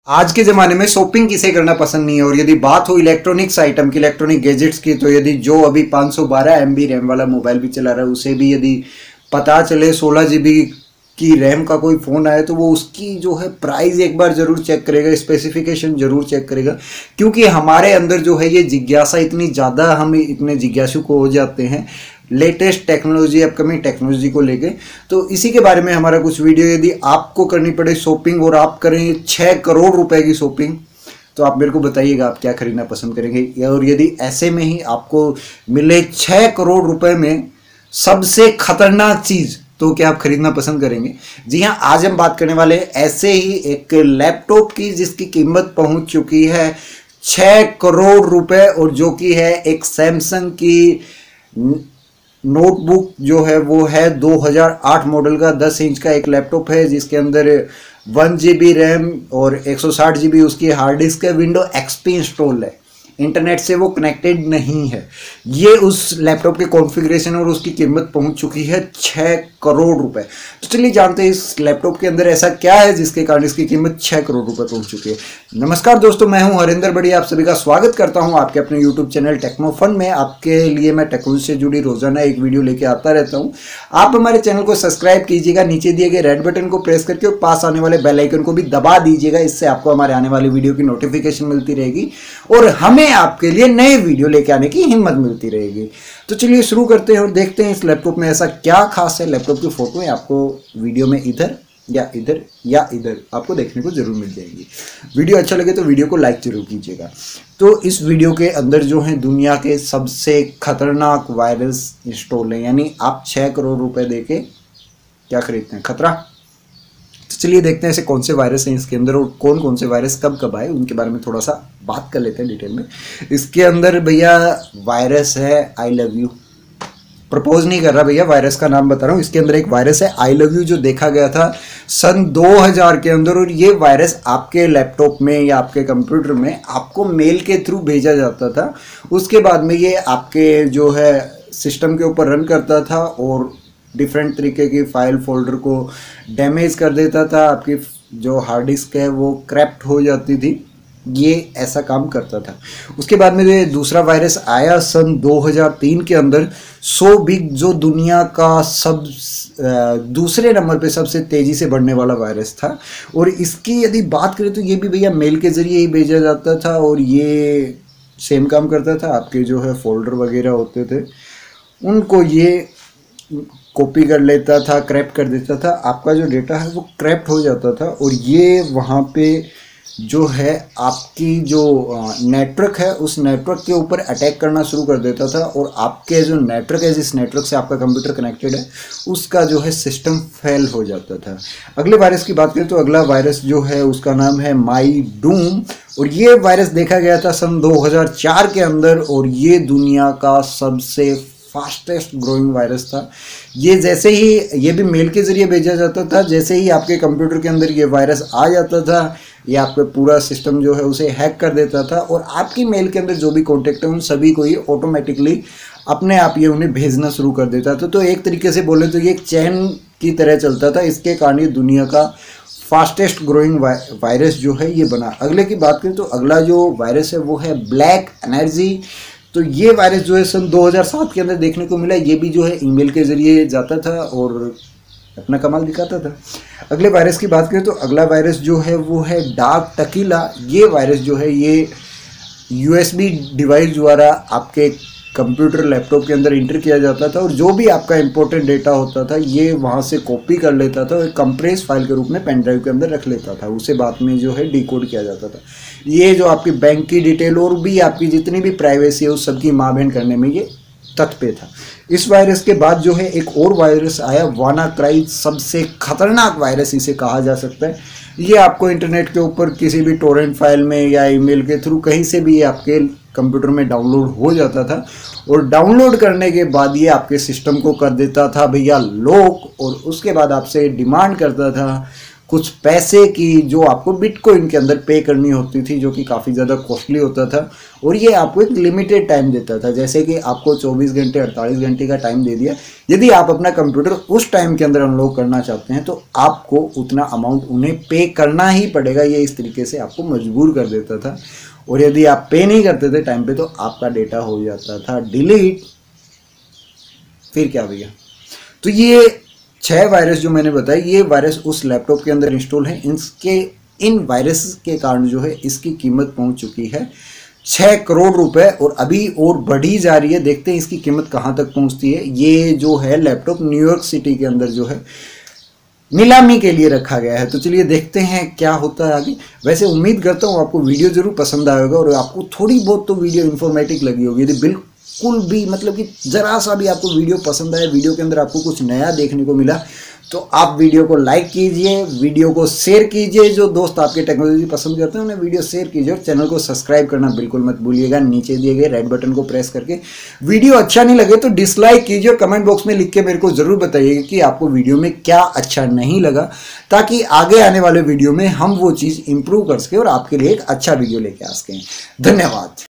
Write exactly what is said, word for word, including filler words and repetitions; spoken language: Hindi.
आज के ज़माने में शॉपिंग किसे करना पसंद नहीं है। और यदि बात हो इलेक्ट्रॉनिक्स आइटम की, इलेक्ट्रॉनिक गैजेट्स की, तो यदि जो अभी पाँच सौ बारह एम बी रैम वाला मोबाइल भी चला रहा है उसे भी यदि पता चले सोलह जी बी की रैम का कोई फ़ोन आए तो वो उसकी जो है प्राइस एक बार ज़रूर चेक करेगा, स्पेसिफिकेशन ज़रूर चेक करेगा। क्योंकि हमारे अंदर जो है ये जिज्ञासा इतनी ज़्यादा, हम इतने जिज्ञासु को हो जाते हैं लेटेस्ट टेक्नोलॉजी, अपकमिंग टेक्नोलॉजी को लेके। तो इसी के बारे में हमारा कुछ वीडियो, यदि आपको करनी पड़े शॉपिंग और आप करें छः करोड़ रुपए की शॉपिंग, तो आप मेरे को बताइएगा आप क्या खरीदना पसंद करेंगे। और यदि ऐसे में ही आपको मिले छः करोड़ रुपए में सबसे खतरनाक चीज़, तो क्या आप खरीदना पसंद करेंगे? जी हाँ, आज हम बात करने वाले ऐसे ही एक लैपटॉप की जिसकी कीमत पहुंच चुकी है छः करोड़ रुपए और जो कि है एक सैमसंग की नोटबुक जो है वो है दो हज़ार आठ मॉडल का दस इंच का एक लैपटॉप है जिसके अंदर वन जी बी रैम और एक सौ साठ जी बी उसकी हार्ड डिस्क है। विंडो एक्सपी इंस्टॉल है, इंटरनेट से वो कनेक्टेड नहीं है। ये उस लैपटॉप के कॉन्फ़िगरेशन और उसकी कीमत पहुंच चुकी है छः करोड़ रुपए। तो चलिए जानते हैं इस लैपटॉप के अंदर ऐसा क्या है जिसके कारण इसकी कीमत छः करोड़ रुपए पहुंच चुकी है। नमस्कार दोस्तों, मैं हूं हरिंदर बढ़िया, आप सभी का स्वागत करता हूं आपके अपने यूट्यूब चैनल टेक्नोफन में। आपके लिए मैं टेक्नोलॉजी से जुड़ी रोजाना एक वीडियो लेके आता रहता हूँ। आप हमारे चैनल को सब्सक्राइब कीजिएगा, नीचे दिए गए रेड बटन को प्रेस करके और पास आने वाले बेल आइकन को भी दबा दीजिएगा। इससे आपको हमारे आने वाली वीडियो की नोटिफिकेशन मिलती रहेगी और हमें आपके लिए नए वीडियो लेके आने की हिम्मत मिलती रहेगी। तो चलिए शुरू करते हैं और देखते हैं इस लैपटॉप में ऐसा क्या खास है। लैपटॉप की फोटो है आपको वीडियो में इधर या इधर या इधर आपको देखने को जरूर मिल जाएगी। वीडियो अच्छा लगे तो वीडियो को लाइक जरूर कीजिएगा। तो इस वीडियो के अंदर जो है दुनिया के सबसे खतरनाक वायरस इंस्टॉल है, यानी आप छः करोड़ रुपए देके क्या खरीदते हैं? खतरा। तो चलिए देखते हैं ऐसे कौन से वायरस हैं इसके अंदर और कौन कौन से वायरस कब कब आए, उनके बारे में थोड़ा सा बात कर लेते हैं डिटेल में। इसके अंदर भैया वायरस है आई लव यू, प्रपोज नहीं कर रहा भैया, वायरस का नाम बता रहा हूँ। इसके अंदर एक वायरस है आई लव यू जो देखा गया था सन दो हज़ार के अंदर, और ये वायरस आपके लैपटॉप में या आपके कंप्यूटर में आपको मेल के थ्रू भेजा जाता था। उसके बाद में ये आपके जो है सिस्टम के ऊपर रन करता था और डिफरेंट तरीके की फाइल फोल्डर को डैमेज कर देता था। आपकी जो हार्ड डिस्क है वो क्रैप्ट हो जाती थी, ये ऐसा काम करता था। उसके बाद में जो दूसरा वायरस आया सन दो हज़ार तीन के अंदर, सो बिग, जो दुनिया का सब दूसरे नंबर पे सबसे तेज़ी से बढ़ने वाला वायरस था। और इसकी यदि बात करें तो ये भी भैया मेल के ज़रिए ही भेजा जाता था और ये सेम काम करता था। आपके जो है फोल्डर वगैरह होते थे उनको ये कॉपी कर लेता था, क्रैप कर देता था, आपका जो डेटा है वो क्रैप्ट हो जाता था और ये वहाँ पे जो है आपकी जो नेटवर्क है उस नेटवर्क के ऊपर अटैक करना शुरू कर देता था और आपके जो नेटवर्क है, जिस नेटवर्क से आपका कंप्यूटर कनेक्टेड है, उसका जो है सिस्टम फेल हो जाता था। अगले वायरस की बात करें तो अगला वायरस जो है उसका नाम है माई डूम, और ये वायरस देखा गया था सन दो हज़ार चार के अंदर और ये दुनिया का सबसे फास्टेस्ट ग्रोइंग वायरस था। ये जैसे ही, ये भी मेल के ज़रिए भेजा जाता था, जैसे ही आपके कंप्यूटर के अंदर ये वायरस आ जाता था ये आपका पूरा सिस्टम जो है उसे हैक कर देता था और आपकी मेल के अंदर जो भी कॉन्टेक्ट है उन सभी को ये ऑटोमेटिकली अपने आप ये उन्हें भेजना शुरू कर देता था। तो एक तरीके से बोले तो ये एक चैन की तरह चलता था। इसके कारण ये दुनिया का फास्टेस्ट ग्रोइंग वायरस जो है ये बना। अगले की बात करें तो अगला जो वायरस है वो है ब्लैक एनर्जी। तो ये वायरस जो है सन दो हज़ार सात के अंदर देखने को मिला। ये भी जो है ईमेल के ज़रिए जाता था और अपना कमाल दिखाता था। अगले वायरस की बात करें तो अगला वायरस जो है वो है डार्क टकीला। ये वायरस जो है ये यूएसबी डिवाइस द्वारा आपके कंप्यूटर लैपटॉप के अंदर इंटर किया जाता था और जो भी आपका इंपॉर्टेंट डेटा होता था ये वहाँ से कॉपी कर लेता था और एक कंप्रेस फाइल के रूप में पेन ड्राइव के अंदर रख लेता था। उसे बाद में जो है डिकोड किया जाता था। ये जो आपकी बैंक की डिटेल और भी आपकी जितनी भी प्राइवेसी है उस सबकी माँ बहन करने में ये तत्पर था। इस वायरस के बाद जो है एक और वायरस आया वानाक्राई, सबसे खतरनाक वायरस इसे कहा जा सकता है। ये आपको इंटरनेट के ऊपर किसी भी टोरेंट फाइल में या ईमेल के थ्रू कहीं से भी ये आपके कंप्यूटर में डाउनलोड हो जाता था और डाउनलोड करने के बाद ये आपके सिस्टम को कर देता था भैया लॉक और उसके बाद आपसे डिमांड करता था कुछ पैसे की जो आपको बिटकॉइन के अंदर पे करनी होती थी, जो कि काफ़ी ज़्यादा कॉस्टली होता था, और ये आपको एक लिमिटेड टाइम देता था। जैसे कि आपको चौबीस घंटे अड़तालीस घंटे का टाइम दे दिया, यदि आप अपना कंप्यूटर उस टाइम के अंदर अनलॉक करना चाहते हैं तो आपको उतना अमाउंट उन्हें पे करना ही पड़ेगा। ये इस तरीके से आपको मजबूर कर देता था, और यदि आप पे नहीं करते थे टाइम पे तो आपका डेटा हो जाता था डिलीट। फिर क्या भैया, तो ये छह वायरस जो मैंने बताया, ये वायरस उस लैपटॉप के अंदर इंस्टॉल है। इनके इन वायरस के कारण जो है इसकी कीमत पहुंच चुकी है छः करोड़ रुपए, और अभी और बढ़ी जा रही है। देखते हैं इसकी कीमत कहां तक पहुंचती है। ये जो है लैपटॉप न्यूयॉर्क सिटी के अंदर जो है नीलामी के लिए रखा गया है। तो चलिए देखते हैं क्या होता है आगे। वैसे उम्मीद करता हूँ आपको वीडियो जरूर पसंद आएगा, और आपको थोड़ी बहुत तो वीडियो इन्फॉर्मेटिव लगी होगी। यदि बिल्कुल भी मतलब कि जरा सा भी आपको वीडियो पसंद आया, वीडियो के अंदर आपको कुछ नया देखने को मिला, तो आप वीडियो को लाइक कीजिए, वीडियो को शेयर कीजिए। जो दोस्त आपके टेक्नोलॉजी पसंद करते हैं उन्हें वीडियो शेयर कीजिए, और चैनल को सब्सक्राइब करना बिल्कुल मत भूलिएगा। नीचे दिए गए रेड बटन को प्रेस करके वीडियो अच्छा नहीं लगे तो डिसलाइक कीजिए, और कमेंट बॉक्स में लिख के मेरे को जरूर बताइएगा कि आपको वीडियो में क्या अच्छा नहीं लगा, ताकि आगे आने वाले वीडियो में हम वो चीज़ इंप्रूव कर सकें और आपके लिए एक अच्छा वीडियो लेके आ सकें। धन्यवाद।